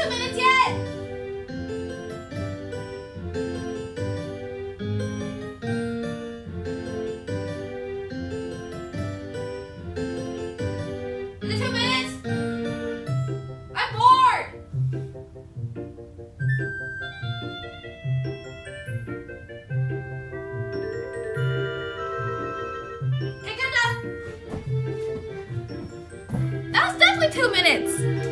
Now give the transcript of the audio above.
2 minutes yet. Is it 2 minutes? I'm bored. Okay, good enough. That was definitely 2 minutes.